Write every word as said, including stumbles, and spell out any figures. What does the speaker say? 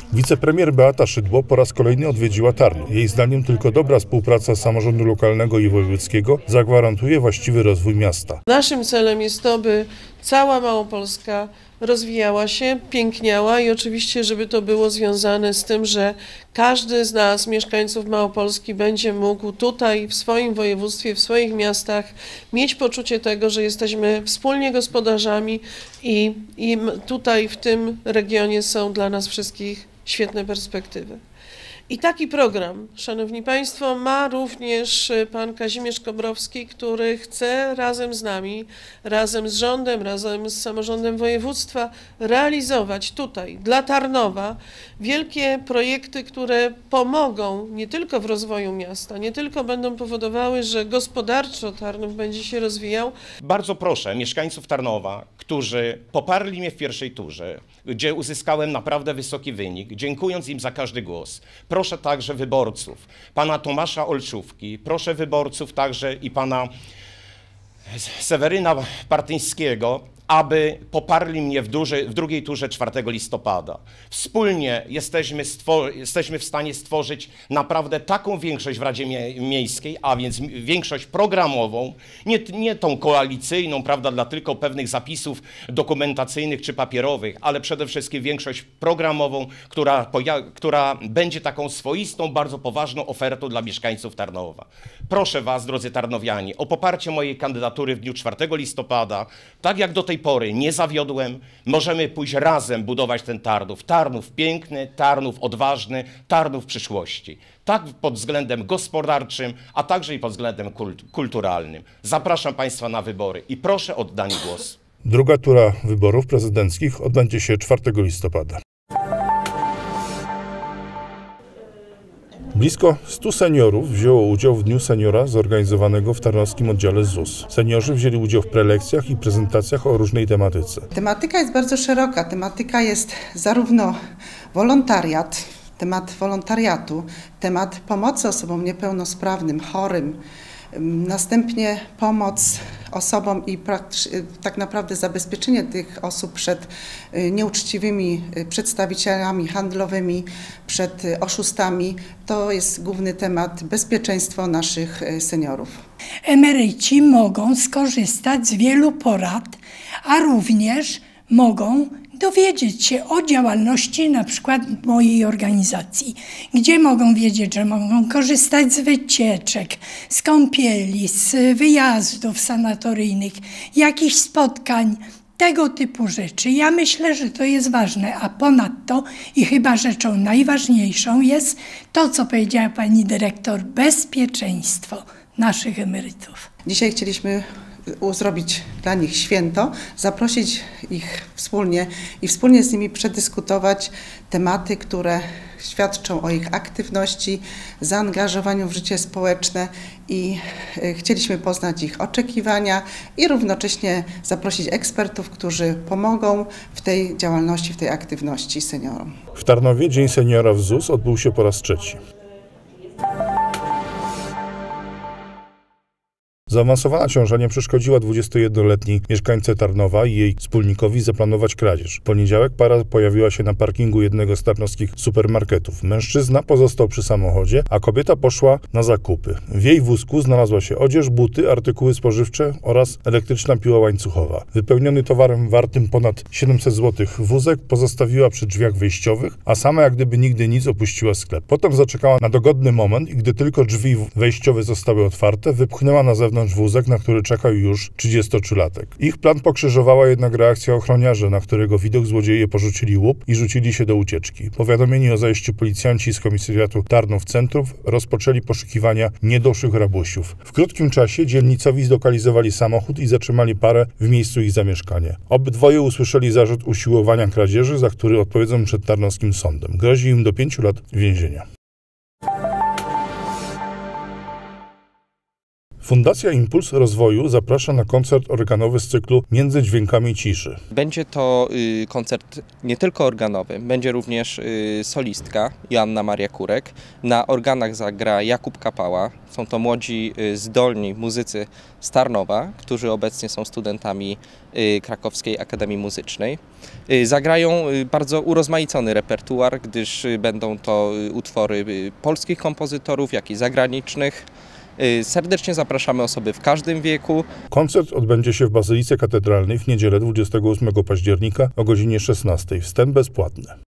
Wicepremier Beata Szydło po raz kolejny odwiedziła Tarnów. Jej zdaniem tylko dobra współpraca samorządu lokalnego i wojewódzkiego zagwarantuje właściwy rozwój miasta. Naszym celem jest to, by cała Małopolska rozwijała się, piękniała i oczywiście, żeby to było związane z tym, że każdy z nas, mieszkańców Małopolski, będzie mógł tutaj w swoim województwie, w swoich miastach mieć poczucie tego, że jesteśmy wspólnie gospodarzami i, i tutaj w tym regionie są dla nas wszystkich świetne perspektywy. I taki program, szanowni państwo, ma również pan Kazimierz Kobrowski, który chce razem z nami, razem z rządem, razem z samorządem województwa realizować tutaj dla Tarnowa wielkie projekty, które pomogą nie tylko w rozwoju miasta, nie tylko będą powodowały, że gospodarczo Tarnów będzie się rozwijał. Bardzo proszę mieszkańców Tarnowa, którzy poparli mnie w pierwszej turze, gdzie uzyskałem naprawdę wysoki wynik, dziękując im za każdy głos. Proszę także wyborców, pana Tomasza Olszówki, proszę wyborców także i pana Seweryna Partyńskiego, aby poparli mnie w, duży, w drugiej turze czwartego listopada. Wspólnie jesteśmy, jesteśmy w stanie stworzyć naprawdę taką większość w Radzie Miejskiej, a więc większość programową, nie, nie tą koalicyjną, prawda, dla tylko pewnych zapisów dokumentacyjnych czy papierowych, ale przede wszystkim większość programową, która, która będzie taką swoistą, bardzo poważną ofertą dla mieszkańców Tarnowa. Proszę was, drodzy tarnowianie, o poparcie mojej kandydatury w dniu czwartego listopada, tak jak do tej pory nie zawiodłem, możemy pójść razem budować ten Tarnów. Tarnów piękny, Tarnów odważny, Tarnów przyszłości. Tak pod względem gospodarczym, a także i pod względem kult kulturalnym. Zapraszam państwa na wybory i proszę o oddanie głosu. Druga tura wyborów prezydenckich odbędzie się czwartego listopada. Blisko stu seniorów wzięło udział w Dniu Seniora zorganizowanego w tarnowskim oddziale Z U S. Seniorzy wzięli udział w prelekcjach i prezentacjach o różnej tematyce. Tematyka jest bardzo szeroka. Tematyka jest zarówno wolontariat, temat wolontariatu, temat pomocy osobom niepełnosprawnym, chorym, następnie pomoc osobom i tak naprawdę zabezpieczenie tych osób przed nieuczciwymi przedstawicielami handlowymi, przed oszustami. To jest główny temat bezpieczeństwo naszych seniorów. Emeryci mogą skorzystać z wielu porad, a również mogą dowiedzieć się o działalności na przykład mojej organizacji, gdzie mogą wiedzieć, że mogą korzystać z wycieczek, z kąpieli, z wyjazdów sanatoryjnych, jakichś spotkań, tego typu rzeczy. Ja myślę, że to jest ważne, a ponadto i chyba rzeczą najważniejszą jest to, co powiedziała pani dyrektor, bezpieczeństwo naszych emerytów. Dzisiaj chcieliśmy zrobić dla nich święto, zaprosić ich wspólnie i wspólnie z nimi przedyskutować tematy, które świadczą o ich aktywności, zaangażowaniu w życie społeczne i chcieliśmy poznać ich oczekiwania i równocześnie zaprosić ekspertów, którzy pomogą w tej działalności, w tej aktywności seniorom. W Tarnowie Dzień Seniora w Z U S odbył się po raz trzeci. Zaawansowana ciąża nie przeszkodziła dwudziestojednoletniej mieszkańce Tarnowa i jej wspólnikowi zaplanować kradzież. W poniedziałek para pojawiła się na parkingu jednego z tarnowskich supermarketów. Mężczyzna pozostał przy samochodzie, a kobieta poszła na zakupy. W jej wózku znalazła się odzież, buty, artykuły spożywcze oraz elektryczna piła łańcuchowa. Wypełniony towarem wartym ponad siedemset złotych wózek pozostawiła przy drzwiach wyjściowych, a sama jak gdyby nigdy nic opuściła sklep. Potem zaczekała na dogodny moment i gdy tylko drzwi wejściowe zostały otwarte, wypchnęła na zewnątrz wózek, na który czekał już trzydziestotrzylatek. Ich plan pokrzyżowała jednak reakcja ochroniarzy, na którego widok złodzieje porzucili łup i rzucili się do ucieczki. Powiadomieni o zajściu policjanci z komisariatu Tarnów Centrów rozpoczęli poszukiwania niedoszłych rabusiów. W krótkim czasie dzielnicowi zlokalizowali samochód i zatrzymali parę w miejscu ich zamieszkania. Obydwoje usłyszeli zarzut usiłowania kradzieży, za który odpowiedzą przed tarnowskim sądem. Grozi im do pięciu lat więzienia. Fundacja Impuls Rozwoju zaprasza na koncert organowy z cyklu Między dźwiękami ciszy. Będzie to y, koncert nie tylko organowy, będzie również y, solistka Joanna Maria Kurek. Na organach zagra Jakub Kapała. Są to młodzi, y, zdolni muzycy z Tarnowa, którzy obecnie są studentami y, Krakowskiej Akademii Muzycznej. Y, zagrają y, bardzo urozmaicony repertuar, gdyż y, będą to y, utwory y, polskich kompozytorów, jak i zagranicznych. Serdecznie zapraszamy osoby w każdym wieku. Koncert odbędzie się w Bazylice Katedralnej w niedzielę dwudziestego ósmego października o godzinie szesnastej. Wstęp bezpłatny.